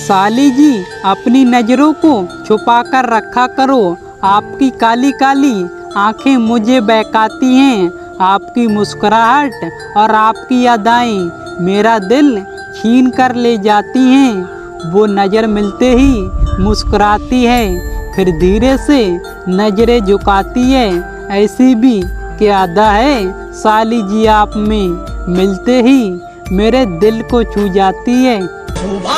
साली जी अपनी नज़रों को छुपा कर रखा करो, आपकी काली काली आंखें मुझे बहकाती हैं। आपकी मुस्कुराहट और आपकी अदाएं मेरा दिल छीन कर ले जाती हैं। वो नज़र मिलते ही मुस्कुराती है, फिर धीरे से नज़रें झुकाती है। ऐसी भी क्या अदा है साली जी आप में, मिलते ही मेरे दिल को छू जाती है।